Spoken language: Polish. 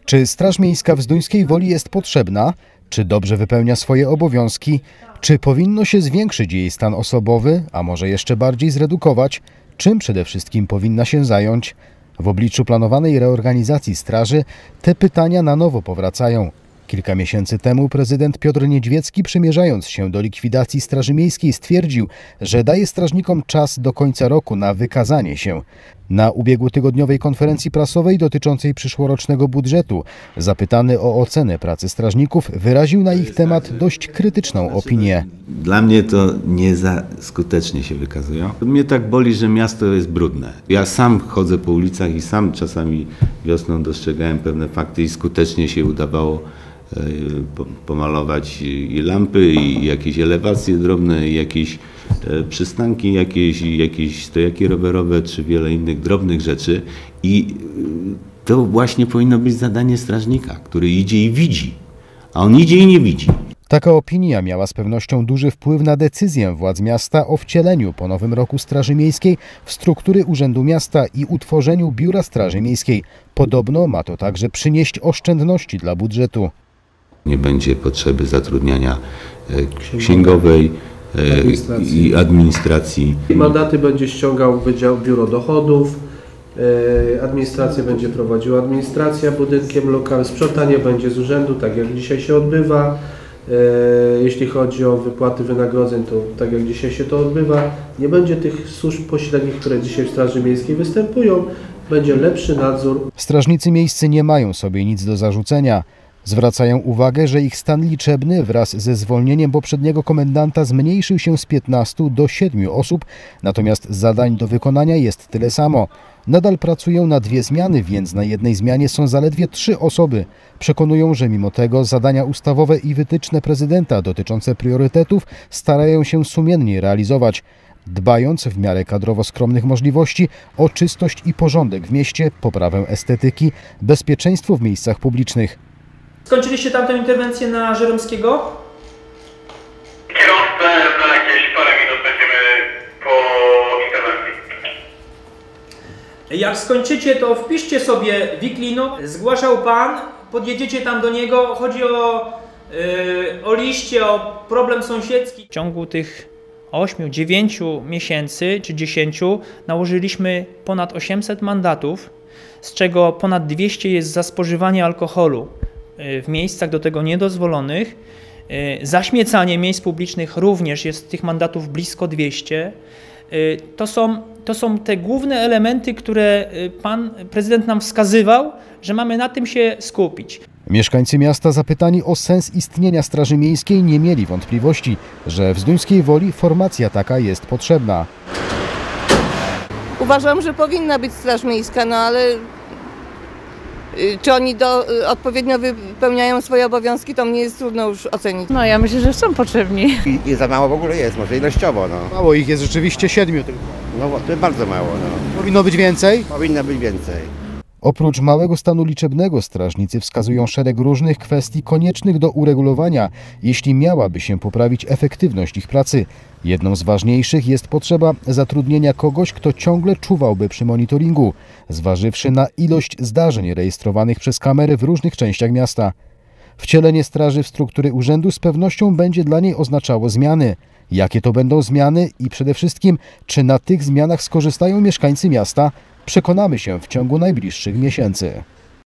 Czy Straż Miejska w Zduńskiej Woli jest potrzebna? Czy dobrze wypełnia swoje obowiązki? Czy powinno się zwiększyć jej stan osobowy, a może jeszcze bardziej zredukować? Czym przede wszystkim powinna się zająć? W obliczu planowanej reorganizacji straży te pytania na nowo powracają. Kilka miesięcy temu prezydent Piotr Niedźwiecki, przymierzając się do likwidacji Straży Miejskiej, stwierdził, że daje strażnikom czas do końca roku na wykazanie się. Na ubiegłotygodniowej konferencji prasowej dotyczącej przyszłorocznego budżetu, zapytany o ocenę pracy strażników, wyraził na ich temat dość krytyczną opinię. Dla mnie to nie za skutecznie się wykazują. Mnie tak boli, że miasto jest brudne. Ja sam chodzę po ulicach i sam czasami wiosną dostrzegałem pewne fakty i skutecznie się udawało pomalować i lampy, i jakieś elewacje drobne, i jakieś przystanki, jakieś stojaki rowerowe, czy wiele innych drobnych rzeczy. I to właśnie powinno być zadanie strażnika, który idzie i widzi, a on idzie i nie widzi. Taka opinia miała z pewnością duży wpływ na decyzję władz miasta o wcieleniu po nowym roku Straży Miejskiej w struktury Urzędu Miasta i utworzeniu Biura Straży Miejskiej. Podobno ma to także przynieść oszczędności dla budżetu. Nie będzie potrzeby zatrudniania księgowej i administracji. Mandaty będzie ściągał Wydział Biuro Dochodów, administrację będzie prowadziła administracja budynkiem lokalnym, sprzątanie będzie z urzędu, tak jak dzisiaj się odbywa. Jeśli chodzi o wypłaty wynagrodzeń, to tak jak dzisiaj się to odbywa. Nie będzie tych służb pośrednich, które dzisiaj w Straży Miejskiej występują. Będzie lepszy nadzór. Strażnicy miejscy nie mają sobie nic do zarzucenia. Zwracają uwagę, że ich stan liczebny wraz ze zwolnieniem poprzedniego komendanta zmniejszył się z 15 do 7 osób, natomiast zadań do wykonania jest tyle samo. Nadal pracują na 2 zmiany, więc na jednej zmianie są zaledwie 3 osoby. Przekonują, że mimo tego zadania ustawowe i wytyczne prezydenta dotyczące priorytetów starają się sumiennie realizować, dbając w miarę kadrowo skromnych możliwości o czystość i porządek w mieście, poprawę estetyki, bezpieczeństwo w miejscach publicznych. Skończyliście tamtą interwencję na Żeromskiego? Za jakieś parę minut będziemy po interwencji. Jak skończycie, to wpiszcie sobie Wiklino. Zgłaszał pan, podjedziecie tam do niego. Chodzi o liście, o problem sąsiedzki. W ciągu tych 8, 9 miesięcy czy 10 nałożyliśmy ponad 800 mandatów, z czego ponad 200 jest za spożywanie alkoholu w miejscach do tego niedozwolonych. Zaśmiecanie miejsc publicznych również jest tych mandatów blisko 200. To są te główne elementy, które pan prezydent nam wskazywał, że mamy na tym się skupić. Mieszkańcy miasta zapytani o sens istnienia Straży Miejskiej nie mieli wątpliwości, że w Zduńskiej Woli formacja taka jest potrzebna. Uważam, że powinna być Straż Miejska, no ale czy oni odpowiednio wypełniają swoje obowiązki, to mnie jest trudno już ocenić. No ja myślę, że są potrzebni. I za mało w ogóle jest, może ilościowo. No. Mało ich jest rzeczywiście 7 tylko. No to jest bardzo mało. No. Powinno być więcej? Powinno być więcej. Oprócz małego stanu liczebnego strażnicy wskazują szereg różnych kwestii koniecznych do uregulowania, jeśli miałaby się poprawić efektywność ich pracy. Jedną z ważniejszych jest potrzeba zatrudnienia kogoś, kto ciągle czuwałby przy monitoringu, zważywszy na ilość zdarzeń rejestrowanych przez kamery w różnych częściach miasta. Wcielenie straży w struktury urzędu z pewnością będzie dla niej oznaczało zmiany. Jakie to będą zmiany i przede wszystkim, czy na tych zmianach skorzystają mieszkańcy miasta, przekonamy się w ciągu najbliższych miesięcy.